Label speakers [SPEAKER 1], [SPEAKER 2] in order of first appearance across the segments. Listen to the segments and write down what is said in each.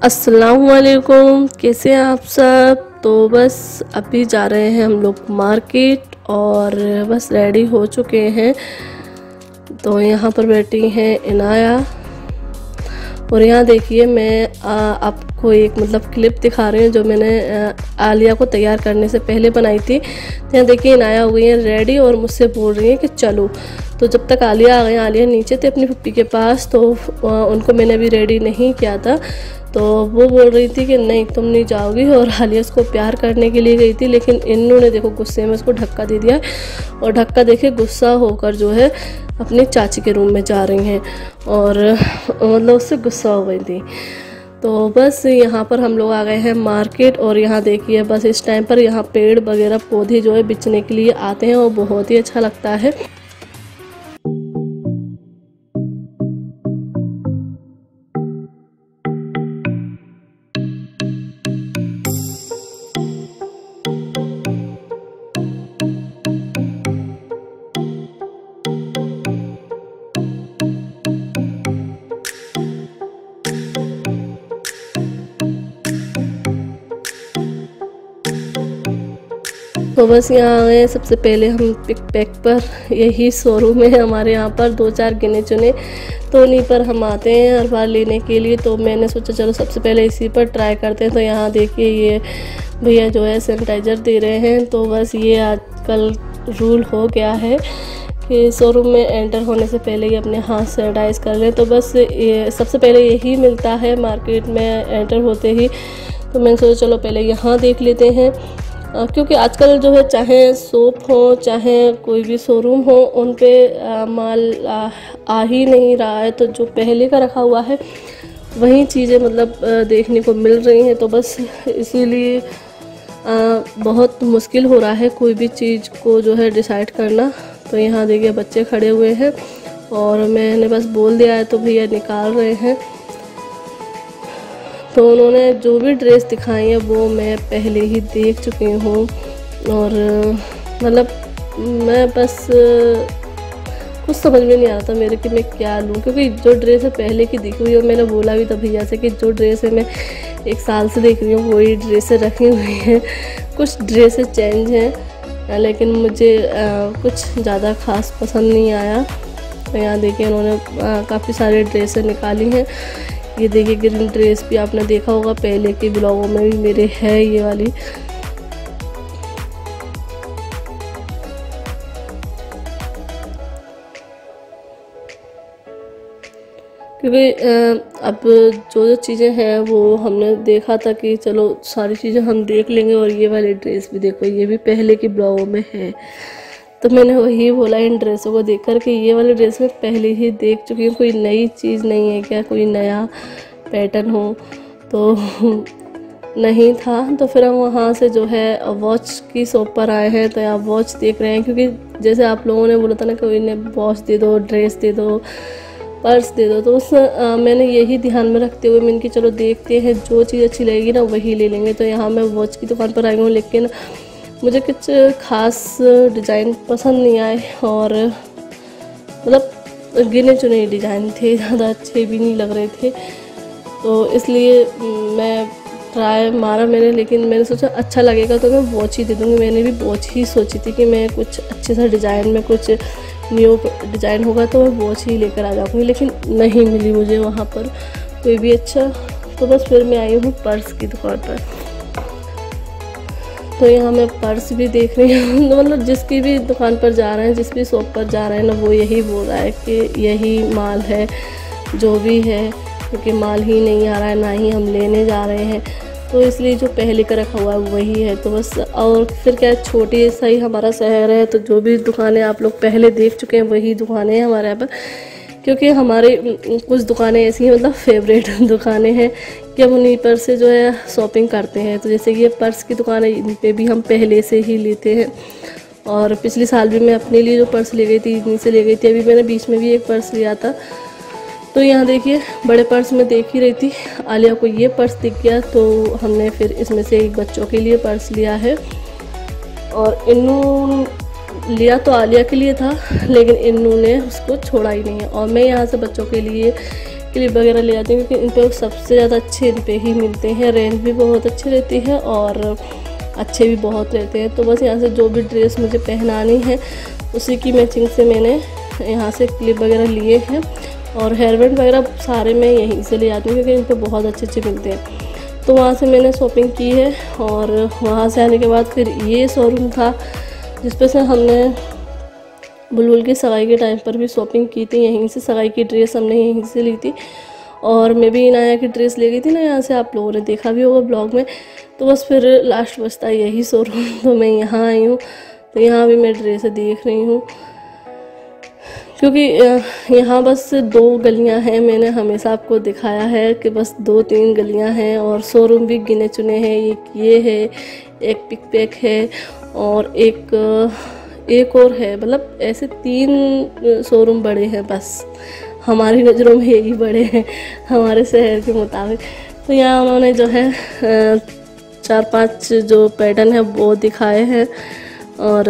[SPEAKER 1] अस्सलामुअलैकुम, कैसे हैं आप सब। तो बस अभी जा रहे हैं हम लोग मार्केट और बस रेडी हो चुके हैं। तो यहाँ पर बैठी हैं इनाया और यहाँ देखिए मैं आपको एक क्लिप दिखा रही हूँ जो मैंने आलिया को तैयार करने से पहले बनाई थी। तो यहाँ देखिए इनाया हो गई है रेडी और मुझसे बोल रही है कि चलो। तो जब तक आलिया आ गई, आलिया नीचे थे अपनी पप्पी के पास, तो उनको मैंने अभी रेडी नहीं किया था। तो वो बोल रही थी कि नहीं तुम नहीं जाओगी, और आलिया उसको प्यार करने के लिए गई थी, लेकिन इन्होंने देखो गुस्से में उसको धक्का दे दिया और धक्का देके गुस्सा होकर जो है अपनी चाची के रूम में जा रही हैं और उससे गुस्सा हो गई थी। तो बस यहाँ पर हम लोग आ गए हैं मार्केट और यहाँ देखिए बस इस टाइम पर यहाँ पेड़ वगैरह पौधे जो है बेचने के लिए आते हैं और बहुत ही अच्छा लगता है। तो बस यहाँ आ गए। सबसे पहले हम पिक पैक पर, यही शोरूम है हमारे यहाँ पर, 2-4 गिने चुने, तो उन्हीं पर हम आते हैं हर बार लेने के लिए। तो मैंने सोचा चलो सबसे पहले इसी पर ट्राई करते हैं। तो यहाँ देखिए ये भैया जो है सैनिटाइज़र दे रहे हैं। तो बस ये आजकल रूल हो गया है कि शोरूम में एंटर होने से पहले ही अपने हाथ सैनिटाइज कर लें। तो बस ये सबसे पहले यही मिलता है मार्केट में एंटर होते ही। तो मैंने सोचा चलो पहले यहाँ देख लेते हैं, क्योंकि आजकल जो है चाहे शॉप हो चाहे कोई भी शोरूम हो, उन पे माल आ ही नहीं रहा है। तो जो पहले का रखा हुआ है वही चीज़ें देखने को मिल रही हैं। तो बस इसीलिए बहुत मुश्किल हो रहा है कोई भी चीज़ को जो है डिसाइड करना। तो यहाँ देखिए बच्चे खड़े हुए हैं और मैंने बस बोल दिया है तो भैया निकाल रहे हैं। तो उन्होंने जो भी ड्रेस दिखाई है वो मैं पहले ही देख चुकी हूँ और मैं बस कुछ समझ में नहीं आ रहा था मेरे कि मैं क्या लूँ, क्योंकि जो ड्रेस है पहले की दिखी हुई है। मैंने बोला भी था भैया से कि जो ड्रेस है मैं 1 साल से देख रही हूँ वही ड्रेसें रखी हुई हैं। कुछ ड्रेसें चेंज हैं लेकिन मुझे कुछ ज़्यादा ख़ास पसंद नहीं आया। तो यहाँ देखिए उन्होंने काफ़ी सारी ड्रेसें निकाली हैं। ये देखिए ग्रीन ड्रेस भी आपने देखा होगा, पहले के ब्लॉगों में भी मेरे है ये वाली। क्योंकि अब जो चीज़ें हैं वो हमने देखा था कि चलो सारी चीज़ें हम देख लेंगे, और ये वाली ड्रेस भी देखो ये भी पहले के ब्लॉगों में है। तो मैंने वही बोला इन ड्रेसों को देखकर कि ये वाली ड्रेस मैं पहले ही देख चुकी हूँ, कोई नई चीज़ नहीं है क्या, कोई नया पैटर्न हो। तो नहीं था। तो फिर हम वहाँ से जो है वॉच की शॉप पर आए हैं। तो यहाँ वॉच देख रहे हैं, क्योंकि जैसे आप लोगों ने बोला था ना कोई ने वॉच दे दो, ड्रेस दे दो, पर्स दे दो, तो मैंने यही ध्यान में रखते हुए मैंने कि चलो देखते हैं जो चीज़ अच्छी लगेगी ना वही ले लेंगे। तो यहाँ मैं वॉच की दुकान पर आई हूँ, लेकिन मुझे कुछ ख़ास डिज़ाइन पसंद नहीं आए और गिने चुने डिज़ाइन थे, ज़्यादा अच्छे भी नहीं लग रहे थे। तो इसलिए मैं ट्राई मारा मैंने, लेकिन मैंने सोचा अच्छा लगेगा तो मैं वॉच ही दे दूँगी। मैंने भी वॉच ही सोची थी कि मैं कुछ अच्छे सा डिज़ाइन में कुछ न्यू डिज़ाइन होगा तो मैं वॉच ही लेकर आ जाऊँगी, लेकिन नहीं मिली मुझे वहाँ पर कोई भी अच्छा। तो बस फिर मैं आई हूँ पर्स की दुकान पर। तो यहाँ मैं पर्स भी देख रही हूँ। जिसकी भी दुकान पर जा रहे हैं, जिस भी शॉप पर जा रहे हैं ना, वो यही बोल रहा है कि यही माल है जो भी है, क्योंकि माल ही नहीं आ रहा है, ना ही हम लेने जा रहे हैं। तो इसलिए जो पहले का रखा हुआ है वही है। तो बस और फिर क्या, छोटी सा ही हमारा शहर है, तो जो भी दुकानें आप लोग पहले देख चुके हैं वही दुकानें हैं हमारे यहाँ पर। क्योंकि हमारे कुछ दुकानें ऐसी हैं फेवरेट दुकानें हैं कि हम उन्हीं पर से जो है शॉपिंग करते हैं। तो जैसे कि ये पर्स की दुकान है, इन पे भी हम पहले से ही लेते हैं। और पिछले साल भी मैं अपने लिए जो पर्स ले गई थी इन्हीं से ले गई थी। अभी मैंने बीच में भी एक पर्स लिया था। तो यहाँ देखिए बड़े पर्स में देख ही रही थी, आलिया को ये पर्स दिख गया तो हमने फिर इसमें से एक बच्चों के लिए पर्स लिया है। और इन्नू लिया तो आलिया के लिए था, लेकिन इन्नू ने उसको छोड़ा ही नहीं है। और मैं यहाँ से बच्चों के लिए क्लिप वगैरह ले जाती हूँ, क्योंकि इन पे सबसे ज़्यादा अच्छे इन पे ही मिलते हैं। रेंज भी बहुत अच्छी रहती है और अच्छे भी बहुत रहते हैं। तो बस यहाँ से जो भी ड्रेस मुझे पहनानी है उसी की मैचिंग से मैंने यहाँ से क्लिप वगैरह लिए हैं। और हेयर बैंड वगैरह सारे मैं यहीं से ले जाती हूँ, क्योंकि इन पे बहुत अच्छे मिलते हैं। तो वहाँ से मैंने शॉपिंग की है और वहाँ से आने के बाद फिर ये शोरूम था जिस पे से हमने बुलबुल की सगाई के टाइम पर भी शॉपिंग की थी। यहीं से सगाई की ड्रेस हमने यहीं से ली थी। और मैं भी इनाया की ड्रेस ले गई थी ना, यहाँ से आप लोगों ने देखा भी होगा ब्लॉग में। तो बस फिर लास्ट बचता यही शोरूम, तो मैं यहाँ आई हूँ। तो यहाँ भी मैं ड्रेस देख रही हूँ, क्योंकि यहाँ बस 2 गलियाँ हैं। मैंने हमेशा आपको दिखाया है कि बस 2-3 गलियाँ हैं और शोरूम भी गिने चुने हैं। एक ये है, एक पिक पैक है और एक और है। मतलब ऐसे 3 शोरूम बड़े हैं बस, हमारी नज़रों में यही बड़े हैं हमारे शहर के मुताबिक। तो यहाँ उन्होंने जो है 4-5 जो पैटर्न है वो दिखाए हैं और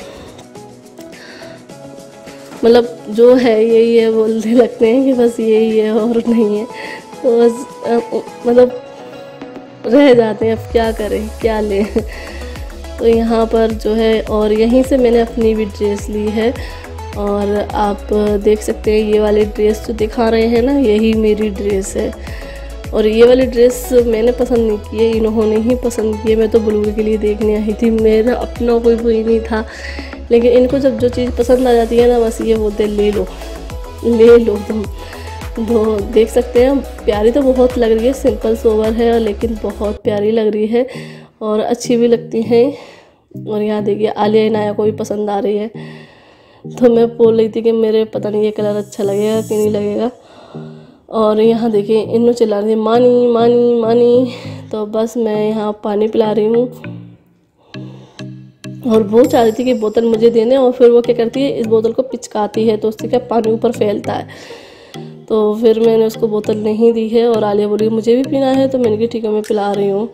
[SPEAKER 1] मतलब जो है यही है, बोलने लगते हैं कि बस यही है और नहीं है। तो बस मतलब रह जाते हैं, अब क्या करें क्या लें। तो यहाँ पर जो है, और यहीं से मैंने अपनी भी ड्रेस ली है। और आप देख सकते हैं ये वाली ड्रेस जो दिखा रहे हैं ना, यही मेरी ड्रेस है। और ये वाली ड्रेस मैंने पसंद नहीं की है, इन्होंने ही पसंद की है। मैं तो बुलबुल के लिए देखने आई थी, मेरा अपना कोई वही नहीं था। लेकिन इनको जब जो चीज़ पसंद आ जाती है ना, बस ये बोलते ले लो तुम। तो देख सकते हैं प्यारी तो बहुत लग रही है, सिंपल सोवर है लेकिन बहुत प्यारी लग रही है और अच्छी भी लगती हैं। और यहाँ देखिए आलिया इनाया को भी पसंद आ रही है। तो मैं बोल रही थी कि मेरे पता नहीं ये कलर अच्छा लगेगा कि नहीं लगेगा। और यहाँ देखिए इन्हों चिल्ला रही है मानी मानी मानी। तो बस मैं यहाँ पानी पिला रही हूँ और वो चाह रही थी कि बोतल मुझे देने, और फिर वो क्या करती है इस बोतल को पिचकाती है, तो उससे क्या पानी ऊपर फैलता है। तो फिर मैंने उसको बोतल नहीं दी है और आलिया बोली मुझे भी पीना है, तो मैंने कहा ठीक है मैं पिला रही हूँ।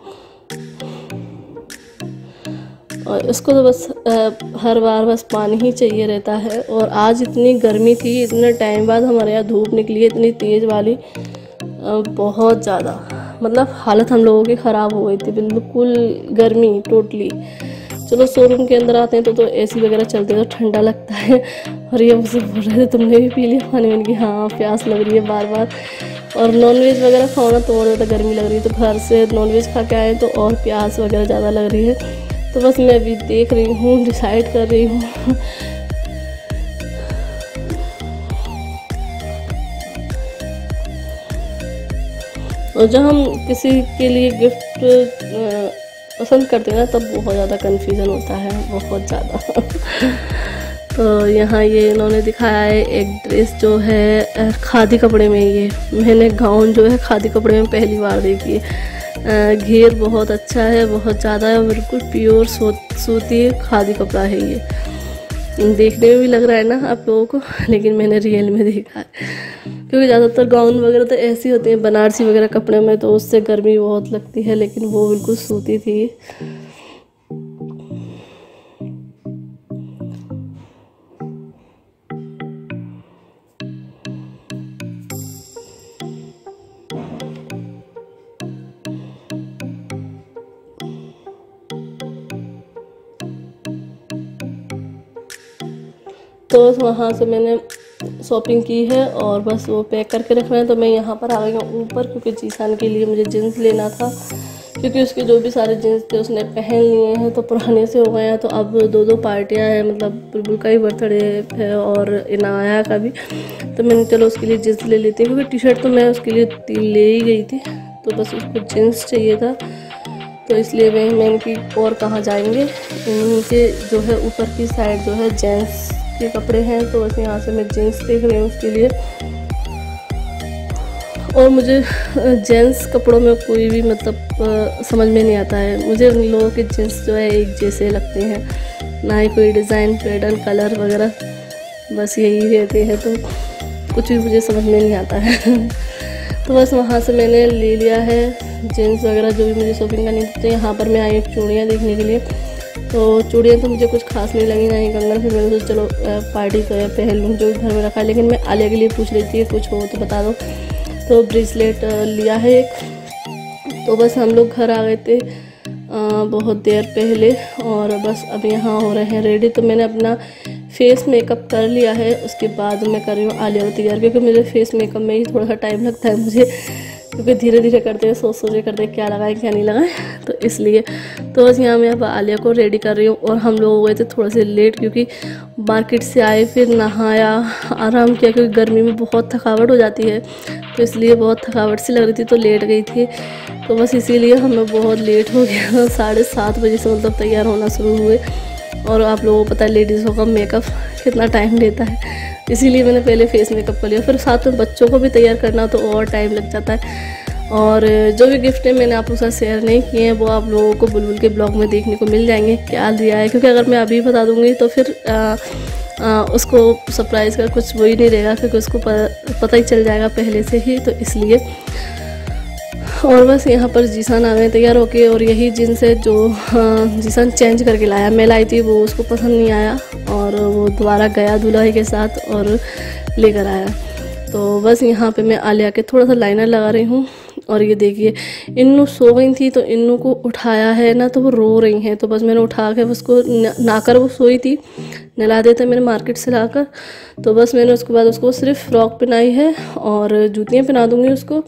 [SPEAKER 1] और इसको तो बस हर बार बस पानी ही चाहिए रहता है। और आज इतनी गर्मी थी, इतने टाइम बाद हमारे यहाँ धूप निकली है इतनी तेज़ वाली, बहुत ज़्यादा मतलब हालत हम लोगों की ख़राब हो गई थी, बिल्कुल गर्मी टोटली। चलो शोरूम के अंदर आते हैं तो एसी वगैरह चलते हैं तो ठंडा लगता है। और ये मुझसे बोल रहे थे तुमने भी पी लिया पानी? मैंने कहा हाँ प्यास लग रही है बार बार। और नॉनवेज वगैरह खाओ ना तो और ज़्यादा गर्मी लग रही है, तो घर से नॉनवेज खा के आए तो और प्यास वगैरह ज़्यादा लग रही है। तो बस मैं अभी देख रही हूँ, डिसाइड कर रही हूँ। और जब हम किसी के लिए गिफ्ट पसंद करते हैं ना, तब बहुत ज़्यादा कन्फ्यूज़न होता है, बहुत ज़्यादा। तो यहाँ ये इन्होंने दिखाया है एक ड्रेस जो है खादी कपड़े में। ये मैंने गाउन जो है खादी कपड़े में पहली बार देखी है। घेर बहुत अच्छा है, बहुत ज़्यादा है, बिल्कुल प्योर सूती खादी कपड़ा है ये। देखने में भी लग रहा है ना आप लोगों को, लेकिन मैंने रियल में देखा है। क्योंकि ज़्यादातर गाउन वगैरह तो ऐसे होते हैं बनारसी वगैरह कपड़े में, तो उससे गर्मी बहुत लगती है, लेकिन वो बिल्कुल सूती थी। तो वहाँ से मैंने शॉपिंग की है और बस वो पैक करके रखना है। तो मैं यहाँ पर आ गई हूँ ऊपर, क्योंकि जीसान के लिए मुझे जीन्स लेना था, क्योंकि उसके जो भी सारे जीन्स थे उसने पहन लिए हैं, तो पुराने से हो गए हैं। तो अब 2 पार्टियाँ हैं, मतलब बुलबुल का ही बर्थडे है और इनाया का भी। तो मैंने चलो उसके लिए जीन्स ले लेती हूँ, क्योंकि टी शर्ट तो मैं उसके लिए 3 ले ही गई थी, तो बस उसको जीन्स चाहिए था। तो इसलिए मैंने कि और कहाँ जाएंगे, इनके जो है ऊपर की साइड जो है जेंट्स के कपड़े हैं, तो बस यहाँ से मैं जीन्स देख रही हूँ उसके लिए। और मुझे जेंट्स कपड़ों में कोई भी मतलब समझ में नहीं आता है। मुझे उन लोगों के जीन्स जो है एक जैसे लगते हैं, ना ही कोई डिज़ाइन पैटर्न कलर वगैरह, बस यही रहते हैं, तो कुछ भी मुझे समझ में नहीं आता है। तो बस वहाँ से मैंने ले लिया है जीन्स वगैरह जो भी मुझे शॉपिंग करनी थी। तो यहाँ पर मैं आई चूड़ियाँ देखने के लिए। तो चूड़ियाँ तो मुझे कुछ खास नहीं लगी, ना ही कंगन। फिर मैंने सोचा चलो पार्टी तो पहन लूँ जो घर में रखा है, लेकिन मैं आलिया के लिए पूछ रही थी कुछ हो तो बता दो। तो ब्रेसलेट लिया है एक। तो बस हम लोग घर आ गए थे बहुत देर पहले और बस अब यहाँ हो रहे हैं रेडी। तो मैंने अपना फेस मेकअप कर लिया है, उसके बाद मैं कर रही हूँ आलिया को तैयार, क्योंकि मेरे फेस मेकअप में ही थोड़ा सा टाइम लगता है मुझे, क्योंकि धीरे धीरे करते हैं, सोच सोच करते हैं क्या लगाएं क्या नहीं लगाएं, तो इसलिए। तो बस यहाँ मैं अब आलिया को रेडी कर रही हूँ। और हम लोग हो गए थे थोड़ा से लेट, क्योंकि मार्केट से आए, फिर नहाया, आराम किया, क्योंकि गर्मी में बहुत थकावट हो जाती है, तो इसलिए बहुत थकावट सी लग रही थी, तो लेट गई थी। तो बस इसीलिए हमें बहुत लेट हो गया, 7:30 बजे से मतलब तैयार होना शुरू हुए। और आप लोगों को पता है लेडीज़ों का मेकअप कितना टाइम लेता है, इसीलिए मैंने पहले फेस मेकअप कर लिया, फिर साथ में बच्चों को भी तैयार करना तो और टाइम लग जाता है। और जो भी गिफ्ट है मैंने आप लोगों के साथ शेयर नहीं किए हैं, वो आप लोगों को बुलबुल के ब्लॉग में देखने को मिल जाएंगे क्या दिया है, क्योंकि अगर मैं अभी बता दूँगी तो फिर उसको सरप्राइज़ का कुछ वही नहीं रहेगा, क्योंकि उसको पता ही चल जाएगा पहले से ही, तो इसलिए। और बस यहाँ पर जीसान आ गए तैयार होके, और यही जीन्स है जो जीसान चेंज करके लाया, मैं लाई थी, वो उसको पसंद नहीं आया और वो दोबारा गया दूल्हे के साथ और लेकर आया। तो बस यहाँ पे मैं आलिया के थोड़ा सा लाइनर लगा रही हूँ। और ये देखिए इन्नू सो गई थी, तो इन्नू को उठाया है ना, तो वो रो रही हैं, तो बस मैंने उठा के उसको नहाकर, वो सोई थी, नहला देता मैंने मार्केट से लाकर। तो बस मैंने उसके बाद उसको सिर्फ फ्रॉक पहनाई है और जूतियाँ पहना दूँगी उसको।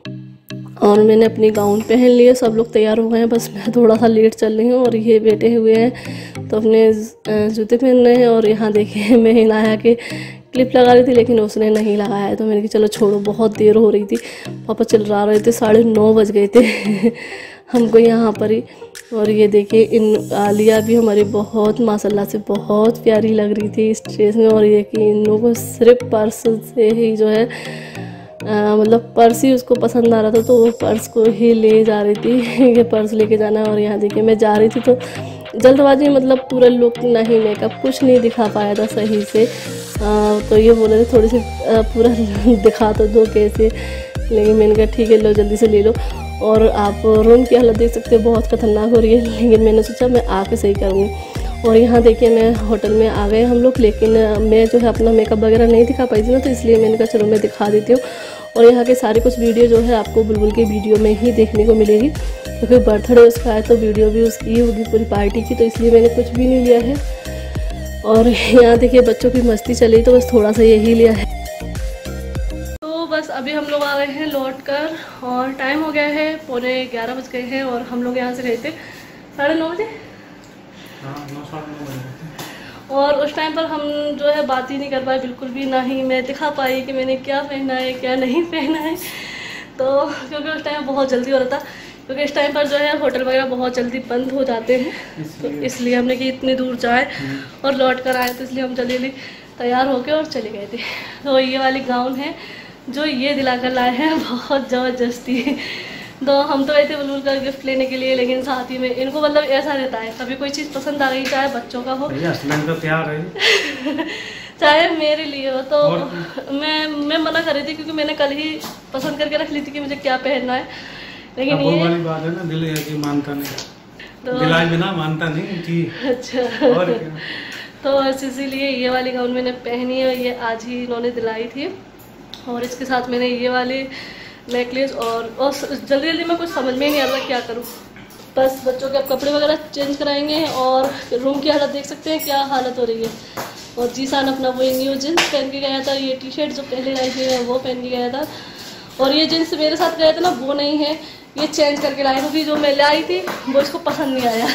[SPEAKER 1] और मैंने अपनी गाउन पहन ली है, सब लोग तैयार हो गए हैं, बस मैं थोड़ा सा लेट चल रही हूँ। और ये बैठे हुए हैं तो अपने जूते पहन रहे हैं। और यहाँ देखिए मैं हिनाया के क्लिप लगा रही थी, लेकिन उसने नहीं लगाया है, तो मैंने कहा चलो छोड़ो, बहुत देर हो रही थी, पापा चिल्ला रहे थे, 9:30 बज गए थे हमको यहाँ पर ही। और ये देखिए इन आलिया भी हमारी बहुत माशाल्लाह से बहुत प्यारी लग रही थी इस ड्रेस में। और ये कि इन लोगों को सिर्फ पर्स से ही जो है मतलब पर्स ही उसको पसंद आ रहा था, तो वो पर्स को ही ले जा रही थी ये पर्स लेके जाना। और यहाँ देखिए मैं जा रही थी तो जल्दबाजी, मतलब पूरा लुक नहीं, मेकअप कुछ नहीं दिखा पाया था सही से, तो ये बोले थे थोड़ी सी पूरा दिखा तो दो कैसे, लेकिन मैंने कहा ठीक है लो जल्दी से ले लो। और आप रूम की हालत देख सकते हो, बहुत खतरनाक हो रही है, लेकिन मैंने सोचा मैं आके सही करूँगी। और यहाँ देखिए मैं होटल में आ गए हम लोग, लेकिन मैं जो है अपना मेकअप वगैरह नहीं दिखा पाई थी ना, तो इसलिए मैंने कहा चलो मैं दिखा देती हूँ। और यहाँ के सारी कुछ वीडियो जो है आपको बुलबुल की वीडियो में ही देखने को मिलेगी, क्योंकि बर्थडे उसका है तो वीडियो भी उसकी ही होगी पूरी पार्टी की, तो इसलिए मैंने कुछ भी नहीं लिया है। और यहाँ देखिए बच्चों की मस्ती चली, तो बस थोड़ा सा यही लिया है। तो बस अभी हम लोग आ गए हैं लौट कर, और टाइम हो गया है 11:15 बज गए हैं। और हम लोग यहाँ से गए थे 9:30 बजे, और उस टाइम पर हम जो है बात ही नहीं कर पाए बिल्कुल भी, ना ही मैं दिखा पाई कि मैंने क्या पहना है क्या नहीं पहना है, तो क्योंकि उस टाइम बहुत जल्दी हो रहा था, क्योंकि इस टाइम पर जो है होटल वगैरह बहुत जल्दी बंद हो जाते हैं, तो इसलिए हमने कि इतनी दूर जाए और लौट कर आए, तो इसलिए हम जल्दी तैयार होके और चले गए थे। तो ये वाली गाउन है जो ये दिला कर लाए हैं, बहुत ज़बरदस्ती। तो हम तो गए थे बुलबुल का गिफ्ट लेने के लिए, लेकिन साथ ही में इनको मतलब ऐसा रहता है, कभी कोई चीज़ पसंद आ गई, चाहे बच्चों का हो
[SPEAKER 2] तो प्यार है
[SPEAKER 1] चाहे मेरे लिए हो, तो मैं मना कर रही थी, क्योंकि मैंने कल ही पसंद करके रख ली थी कि मुझे क्या पहनना है, लेकिन ये
[SPEAKER 2] वाली बात है ना, दिल है कि मानता नहीं, तो दिलाए बिना मानता नहीं कि
[SPEAKER 1] अच्छा और तो इसीलिए ये वाली गाउन मैंने पहनी है, ये आज ही इन्होंने दिलाई थी। और इसके साथ मैंने ये वाले नेकलेस, और जल्दी जल्दी में कुछ समझ में ही नहीं आ रहा क्या करूँ, बस बच्चों के अब कपड़े वगैरह चेंज कराएंगे, और रूम की हालत देख सकते हैं क्या हालत हो रही है। और जीसान अपना वो न्यू जीन्स पहन के गया था, ये टी शर्ट जो पहले लाई थी वो पहन के गया था, और ये जीन्स मेरे साथ गया था ना वो नहीं है, ये चेंज करके लाई, क्योंकि जो मैं लाई थी वो इसको पसंद नहीं आया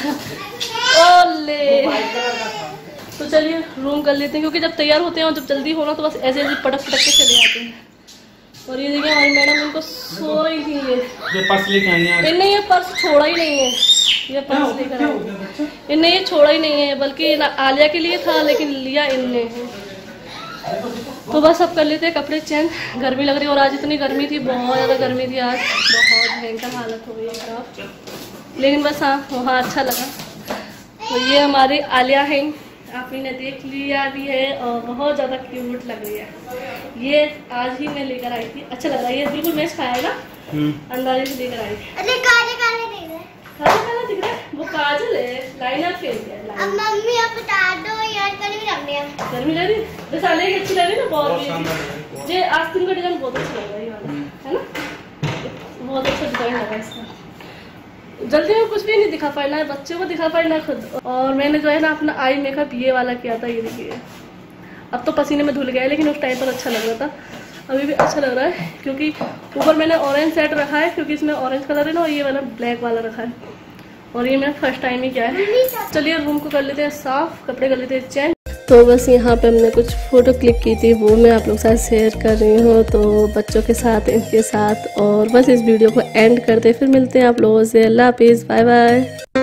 [SPEAKER 1] ओले। तो चलिए रूम कर लेते हैं, क्योंकि जब तैयार होते हैं और जब जल्दी होना तो बस ऐसे ऐसे पटक के चले जाते हैं। और ये देखिए हमारी मैडम इनको सो रही थी, ये
[SPEAKER 2] पर्स लेके आई हैं,
[SPEAKER 1] इनने ये पर्स छोड़ा ही नहीं है, ये पर्स लेकर आए, इनने ये छोड़ा ही नहीं है, बल्कि आलिया के लिए था लेकिन लिया इनने है। तो बस अब कर लेते हैं कपड़े चेंज, गर्मी लग रही है, और आज इतनी गर्मी थी, बहुत ज़्यादा गर्मी थी आज, बहुत भयंकर हालत हो गई है खराब, लेकिन बस हाँ वहाँ अच्छा लगा। तो ये हमारी आलिया है, आप ने देख लिया भी है, और बहुत ज़्यादा क्यूट लग रही है। ये आज ही मैं लेकर आई थी, अच्छा लग रहा है, ये बिल्कुल मैच खाया ना, अंदाजे से लेकर आई थी।
[SPEAKER 3] अरे काले काले दिख रहे हैं,
[SPEAKER 1] काला काला दिख रहा है, वो काजल है, लाइनर फेस है।
[SPEAKER 3] अब मम्मी आप बता दो यार, गर्मी लग रही है,
[SPEAKER 1] गर्मी लग रही है, वैसे आलिया की अच्छी लग रही है ना, बहुत ये आस्तीन का डिजाइन बहुत अच्छा लग रहा है, ये वाला है ना, बहुत अच्छा डिजाइन लगा इसका। जल्दी में कुछ भी नहीं दिखा पाई, ना बच्चों को दिखा पाई ना खुद। और मैंने जो है ना अपना आई मेकअप ये वाला किया था, ये देखिए। अब तो पसीने में धुल गया है, लेकिन उस टाइम पर अच्छा लग रहा था, अभी भी अच्छा लग रहा है। क्योंकि ऊपर मैंने ऑरेंज सेट रखा है, क्योंकि इसमें ऑरेंज कलर है ना, और ये वाला ब्लैक वाला रखा है। और ये मैंने फर्स्ट टाइम ही किया है। चलिए रूम को कर लेते हैं साफ, कपड़े कर लेते हैं चेंज। तो बस यहाँ पे हमने कुछ फ़ोटो क्लिक की थी, वो मैं आप लोग के साथ शेयर कर रही हूँ। तो बच्चों के साथ, इनके साथ, और बस इस वीडियो को एंड करते, फिर मिलते हैं आप लोगों से। अल्लाह हाफिज़, बाय बाय।